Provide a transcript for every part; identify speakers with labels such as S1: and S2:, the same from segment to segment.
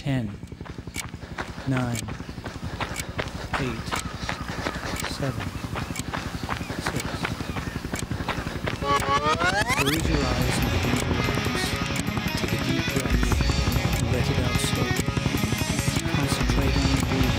S1: 10, 9, 8, 7, 6. Close your eyes and begin to relax. Take a deep breath and let it out slowly. Concentrate on your breathing.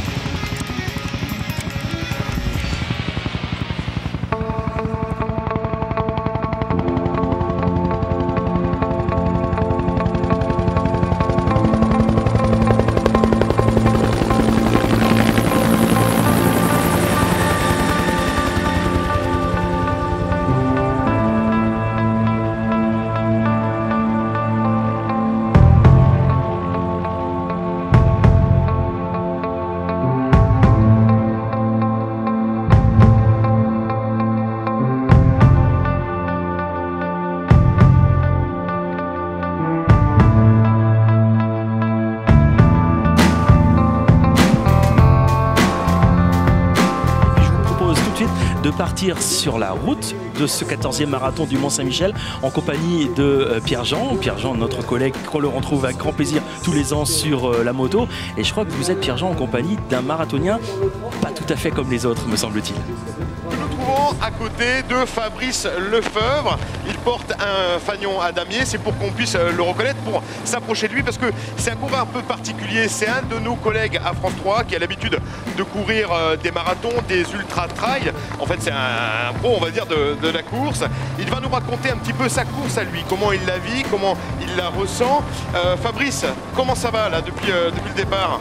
S2: De partir sur la route de ce 14e marathon du Mont-Saint-Michel en compagnie de Pierre-Jean. Pierre-Jean, notre collègue, qu'on le retrouve avec grand plaisir tous les ans sur la moto. Et je crois que vous êtes, Pierre-Jean, en compagnie d'un marathonien pas tout à fait comme les autres, me semble-t-il.
S3: Nous trouvons à côté de Fabrice Lefebvre. Il porte un fanion à damier, c'est pour qu'on puisse le reconnaître, pour s'approcher de lui, parce que c'est un coureur un peu particulier. C'est un de nos collègues à France 3 qui a l'habitude de courir des marathons, des ultra-trails. En fait, c'est un pro, on va dire, de la course. Il va nous raconter un petit peu sa course à lui, comment il la vit, comment il la ressent. Fabrice, comment ça va là depuis le départ?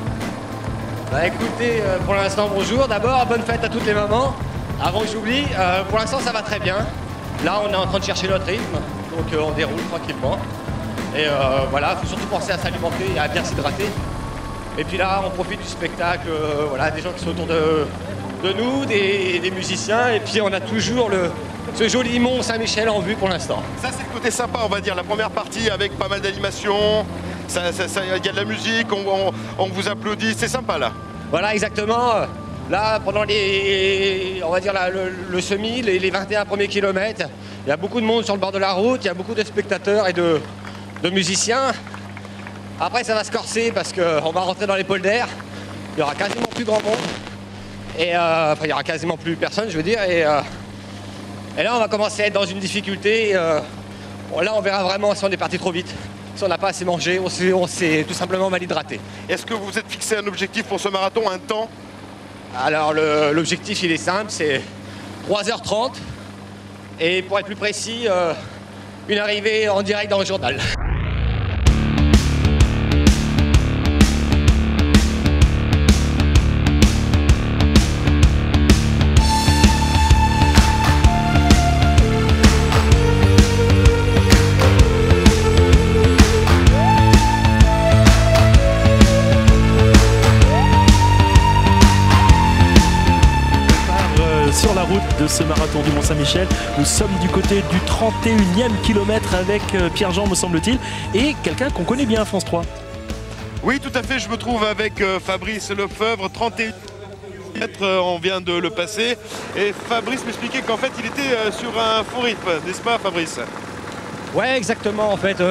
S4: Bah écoutez, pour l'instant, bonjour. D'abord, bonne fête à toutes les mamans. Avant que j'oublie, pour l'instant, ça va très bien. Là, on est en train de chercher notre rythme, donc on déroule tranquillement. Et voilà, il faut surtout penser à s'alimenter et à bien s'hydrater. Et puis là, on profite du spectacle, voilà, des gens qui sont autour de nous, des musiciens. Et puis on a toujours ce joli Mont Saint-Michel en vue pour l'instant.
S3: Ça, c'est le côté sympa, on va dire. La première partie avec pas mal d'animation. Il y a de la musique, on vous applaudit, c'est sympa là.
S4: Voilà, exactement. Là, pendant on va dire le semi, les 21 premiers kilomètres, il y a beaucoup de monde sur le bord de la route, il y a beaucoup de spectateurs et de musiciens. Après, ça va se corser parce qu'on va rentrer dans les polders. Il y aura quasiment plus grand monde. Et enfin, il y aura quasiment plus personne, je veux dire. Et là, on va commencer à être dans une difficulté. Là, on verra vraiment si on est parti trop vite. Si on n'a pas assez mangé, on s'est tout simplement mal hydraté.
S3: Est-ce que vous vous êtes fixé un objectif pour ce marathon, un temps?
S4: Alors l'objectif il est simple, c'est 3h30 et pour être plus précis, une arrivée en direct dans le journal.
S2: Sur la route de ce marathon du Mont-Saint-Michel, nous sommes du côté du 31e kilomètre avec Pierre-Jean, me semble-t-il, et quelqu'un qu'on connaît bien à France 3.
S3: Oui, tout à fait, je me trouve avec Fabrice Lefebvre, 31 km, on vient de le passer. Et Fabrice m'expliquait qu'en fait, il était sur un faux rythme, n'est-ce pas Fabrice?
S4: Ouais, exactement, en fait,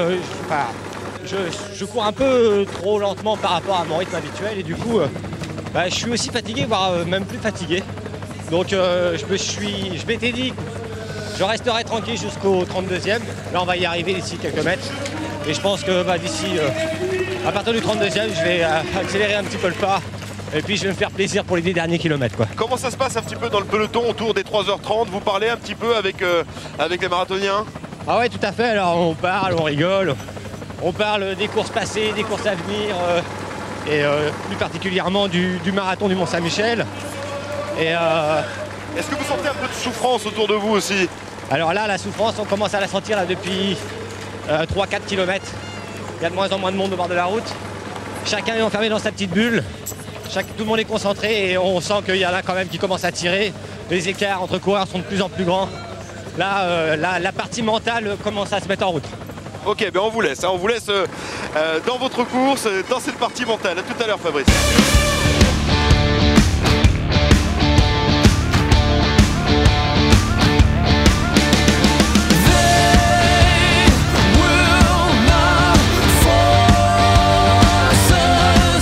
S4: je cours un peu trop lentement par rapport à mon rythme habituel et du coup, je suis aussi fatigué, voire même plus fatigué. Donc je m'étais dit que je resterai tranquille jusqu'au 32e. Là on va y arriver d'ici quelques mètres. Et je pense que d'ici, à partir du 32e, je vais accélérer un petit peu le pas. Et puis je vais me faire plaisir pour les 10 derniers kilomètres, quoi.
S3: Comment ça se passe un petit peu dans le peloton autour des 3h30? Vous parlez un petit peu avec les marathoniens?
S4: Ah ouais, tout à fait. Alors on parle, on rigole. On parle des courses passées, des courses à venir. Et plus particulièrement du marathon du Mont-Saint-Michel.
S3: Est-ce que vous sentez un peu de souffrance autour de vous aussi?
S4: Alors là, la souffrance, on commence à la sentir là, depuis 3-4 km. Il y a de moins en moins de monde au bord de la route. Chacun est enfermé dans sa petite bulle. Tout le monde est concentré et on sent qu'il y en a quand même qui commencent à tirer. Les écarts entre coureurs sont de plus en plus grands. Là, la partie mentale commence à se mettre en route.
S3: Ok, on vous laisse dans votre course, dans cette partie mentale. À tout à l'heure, Fabrice.
S5: They will not force us.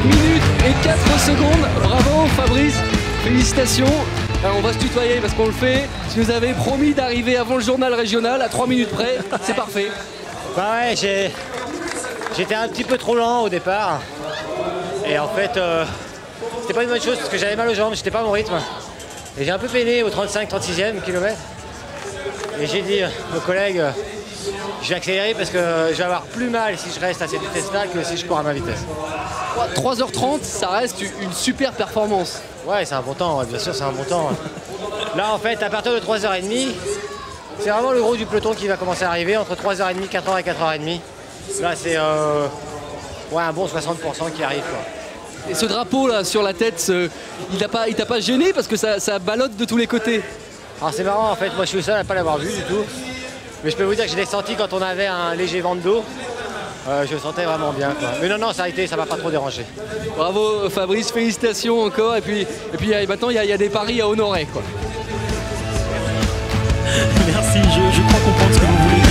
S5: minutes et 4 secondes. Bravo Fabrice, félicitations. On va se tutoyer parce qu'on le fait. Tu nous avais promis d'arriver avant le journal régional à 3 minutes près. C'est parfait.
S6: Bah ouais, j'étais un petit peu trop lent au départ. Et en fait, c'était pas une bonne chose parce que j'avais mal aux jambes, j'étais pas à mon rythme. Et j'ai un peu peiné au 35-36e kilomètre. Et j'ai dit aux collègues, je vais accélérer parce que je vais avoir plus mal si je reste à cette vitesse-là que si je cours à ma vitesse.
S5: 3h30, ça reste une super performance.
S6: Ouais, c'est un bon temps, bien sûr, c'est un bon temps. Là, en fait, à partir de 3h30, c'est vraiment le gros du peloton qui va commencer à arriver, entre 3h30, 4h et 4h30. Là, c'est ouais, un bon 60% qui arrive, quoi.
S5: Et ce drapeau là sur la tête, il t'a pas gêné parce que ça ballotte de tous les côtés.
S6: Alors c'est marrant, en fait, moi je suis le seul à ne pas l'avoir vu du tout. Mais je peux vous dire que je l'ai senti quand on avait un léger vent de dos. Je le sentais vraiment bien, quoi. Mais non, ça m'a pas trop dérangé.
S5: Bravo Fabrice, félicitations encore. Et puis maintenant il y a des paris à honorer, quoi.
S2: Merci, je crois comprendre ce que vous voulez dire.